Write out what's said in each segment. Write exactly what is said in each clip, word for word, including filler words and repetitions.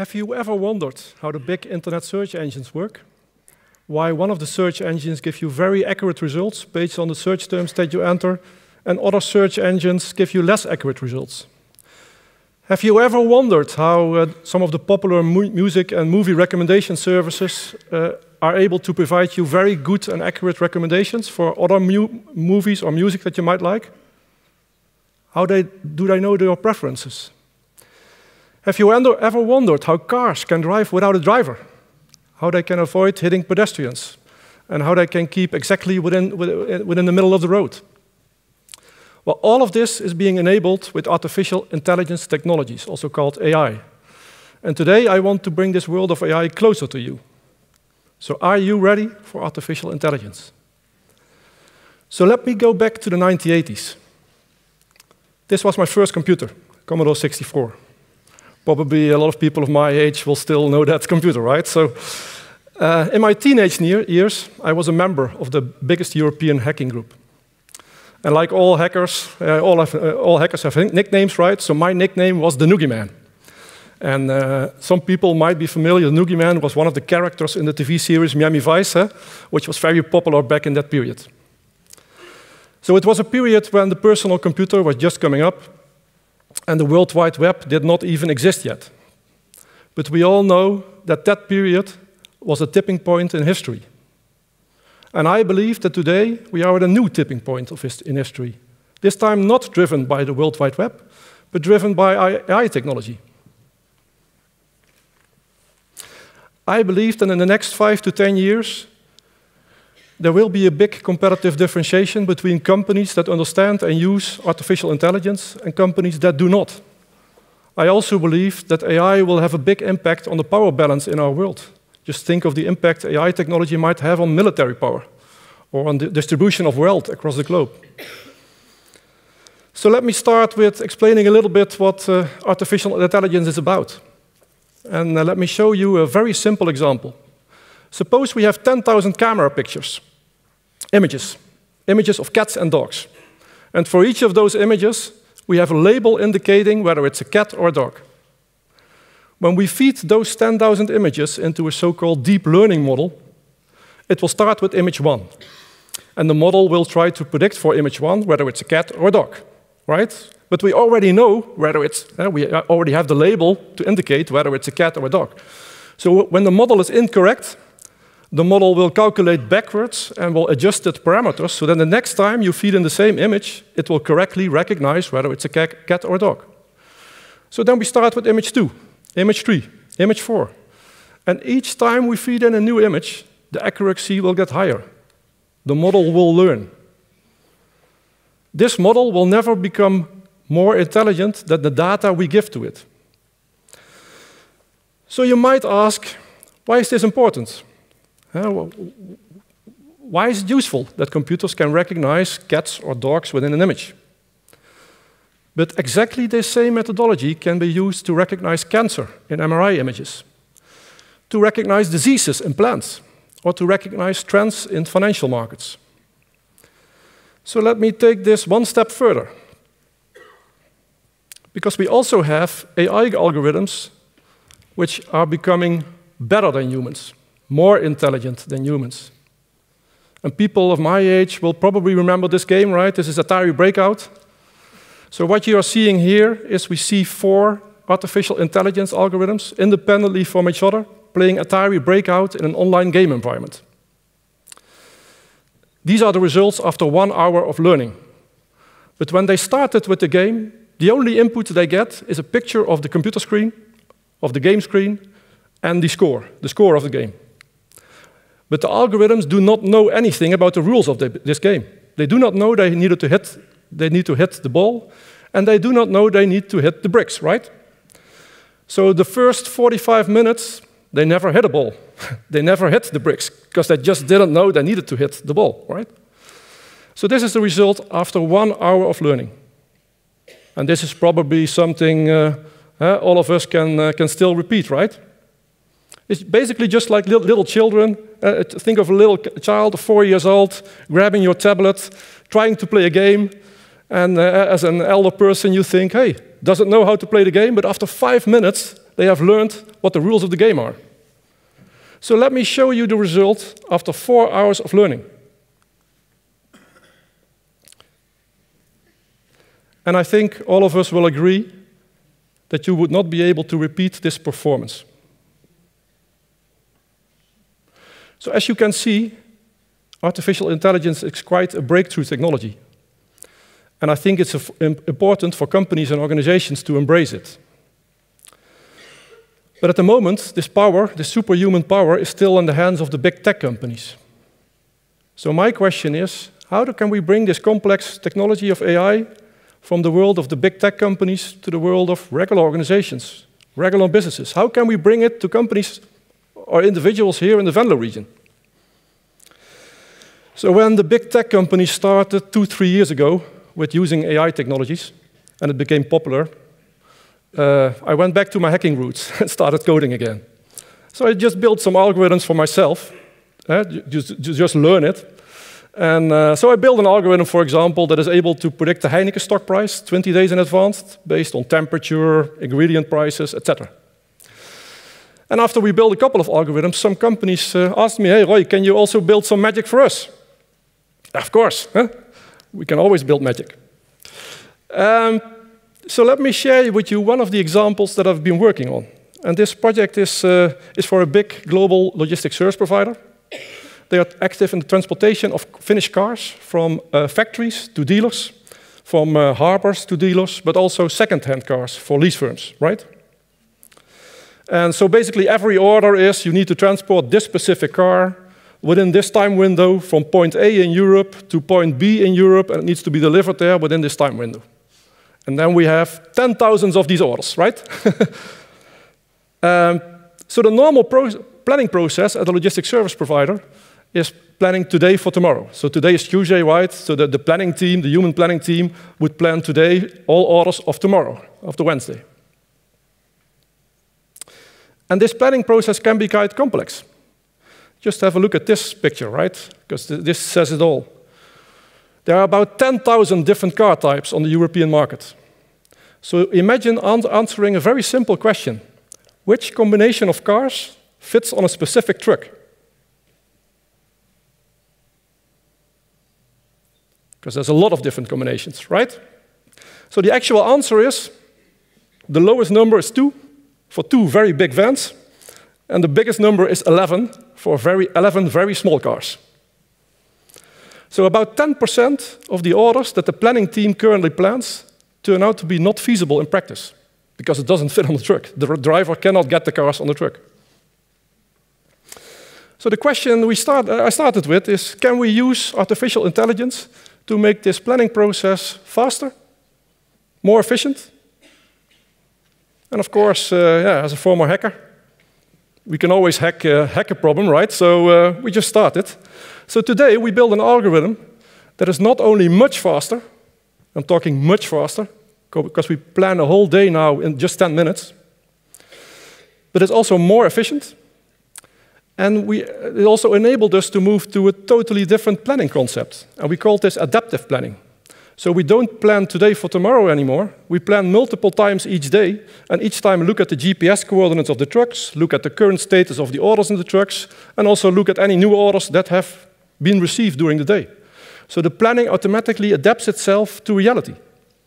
Have you ever wondered how the big internet search engines work? Why one of the search engines gives you very accurate results based on the search terms that you enter, and other search engines give you less accurate results? Have you ever wondered how uh, some of the popular mu music and movie recommendation services uh, are able to provide you very good and accurate recommendations for other mu movies or music that you might like? How they, do they know your preferences? Have you ever wondered how cars can drive without a driver? How they can avoid hitting pedestrians? And how they can keep exactly within, within the middle of the road? Well, all of this is being enabled with artificial intelligence technologies, also called A I. And today I want to bring this world of A I closer to you. So are you ready for artificial intelligence? So let me go back to the nineteen eighties. This was my first computer, Commodore sixty-four. Probably a lot of people of my age will still know that computer, right? So uh, in my teenage years, I was a member of the biggest European hacking group. And like all hackers, uh, all, have, uh, all hackers have nicknames, right? So my nickname was the Noogie Man. And uh, some people might be familiar. The Noogie Man was one of the characters in the T V series Miami Vice, eh, which was very popular back in that period. So it was a period when the personal computer was just coming up, and the World Wide Web did not even exist yet. But we all know that that period was a tipping point in history. And I believe that today we are at a new tipping point of his in history. This time not driven by the World Wide Web, but driven by A I technology. I believe that in the next five to ten years, there will be a big competitive differentiation between companies that understand and use artificial intelligence and companies that do not. I also believe that A I will have a big impact on the power balance in our world. Just think of the impact A I technology might have on military power or on the distribution of wealth across the globe. So let me start with explaining a little bit what uh, artificial intelligence is about. And uh, let me show you a very simple example. Suppose we have ten thousand camera pictures, images, images of cats and dogs. And for each of those images, we have a label indicating whether it's a cat or a dog. When we feed those ten thousand images into a so-called deep learning model, it will start with image one. And the model will try to predict for image one whether it's a cat or a dog, right? But we already know whether it's, uh, we already have the label to indicate whether it's a cat or a dog. So when the model is incorrect, the model will calculate backwards and will adjust its parameters, so then the next time you feed in the same image, it will correctly recognize whether it's a cat or a dog. So then we start with image two, image three, image four. And each time we feed in a new image, the accuracy will get higher. The model will learn. This model will never become more intelligent than the data we give to it. So you might ask, why is this important? Uh, why is it useful that computers can recognize cats or dogs within an image? But exactly the same methodology can be used to recognize cancer in M R I images, to recognize diseases in plants, or to recognize trends in financial markets. So let me take this one step further. Because we also have A I algorithms which are becoming better than humans, more intelligent than humans. And people of my age will probably remember this game, right? This is Atari Breakout. So what you are seeing here is we see four artificial intelligence algorithms independently from each other, playing Atari Breakout in an online game environment. These are the results after one hour of learning. But when they started with the game, the only input they get is a picture of the computer screen, of the game screen, and the score, the score of the game. But the algorithms do not know anything about the rules of the, this game. They do not know they needed to hit, they need to hit the ball, and they do not know they need to hit the bricks, right? So the first forty-five minutes, they never hit a ball. They never hit the bricks, because they just didn't know they needed to hit the ball, right? So this is the result after one hour of learning. And this is probably something uh, uh, all of us can, uh, can still repeat, right? It's basically just like little, little children. Uh, think of a little child, four years old, grabbing your tablet, trying to play a game. And uh, as an elder person, you think, hey, doesn't know how to play the game, but after five minutes, They have learned what the rules of the game are. So let me show you the result after four hours of learning. And I think all of us will agree that you would not be able to repeat this performance. So as you can see, artificial intelligence is quite a breakthrough technology. And I think it's important for companies and organizations to embrace it. But at the moment, this power, this superhuman power, is still in the hands of the big tech companies. So my question is, how can we bring this complex technology of A I from the world of the big tech companies to the world of regular organizations, regular businesses? How can we bring it to companies or individuals here in the Venlo region? So when the big tech companies started two, three years ago with using A I technologies, and it became popular, uh, I went back to my hacking roots and started coding again. So I just built some algorithms for myself, uh, just, just learn it. And uh, so I built an algorithm, for example, that is able to predict the Heineken stock price twenty days in advance based on temperature, ingredient prices, et cetera. And after we built a couple of algorithms, some companies uh, asked me, hey, Roy, can you also build some magic for us? Of course, huh? We can always build magic. Um, so let me share with you one of the examples that I've been working on. And this project is, uh, is for a big global logistics service provider. They are active in the transportation of finished cars from uh, factories to dealers, from uh, harbors to dealers, but also second-hand cars for lease firms, right? And so basically every order is you need to transport this specific car within this time window from point A in Europe to point B in Europe, and it needs to be delivered there within this time window. And then we have ten thousands of these orders, right? um, so the normal pro planning process at a logistics service provider is planning today for tomorrow. So today is Tuesday, right? So the, the planning team, the human planning team, would plan today all orders of tomorrow, of the Wednesday. And this planning process can be quite complex. Just have a look at this picture, right? Because th this says it all. There are about ten thousand different car types on the European market. So imagine an answering a very simple question. Which combination of cars fits on a specific truck? Because there's a lot of different combinations, right? So the actual answer is, the lowest number is two, for two very big vans, and the biggest number is eleven, for very, eleven very small cars. So about ten percent of the orders that the planning team currently plans turn out to be not feasible in practice, because it doesn't fit on the truck. The driver cannot get the cars on the truck. So the question we start, uh, I started with is, can we use artificial intelligence to make this planning process faster, more efficient? And of course, uh, yeah, as a former hacker, we can always hack, uh, hack a problem, right? So uh, we just started. So today we build an algorithm that is not only much faster, I'm talking much faster, because we plan a whole day now in just ten minutes, but it's also more efficient. And we, it also enabled us to move to a totally different planning concept. And we call this adaptive planning. So we don't plan today for tomorrow anymore. We plan multiple times each day, and each time look at the G P S coordinates of the trucks, look at the current status of the orders in the trucks, and also look at any new orders that have been received during the day. So the planning automatically adapts itself to reality.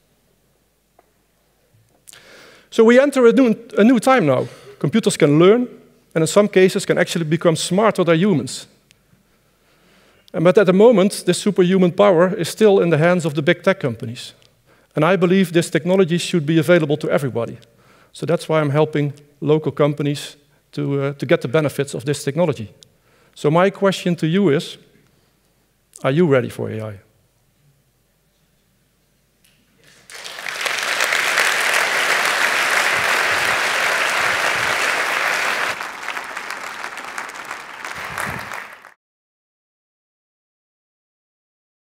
So we enter a new, a new time now. Computers can learn, and in some cases can actually become smarter than humans. And but at the moment, this superhuman power is still in the hands of the big tech companies. And I believe this technology should be available to everybody. So that's why I'm helping local companies to, uh, to get the benefits of this technology. So my question to you is, are you ready for A I?